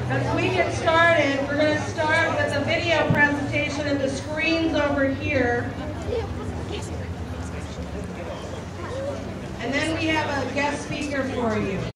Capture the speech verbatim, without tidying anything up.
As we get started, we're going to start with a video presentation of the screens over here. And then we have a guest speaker for you.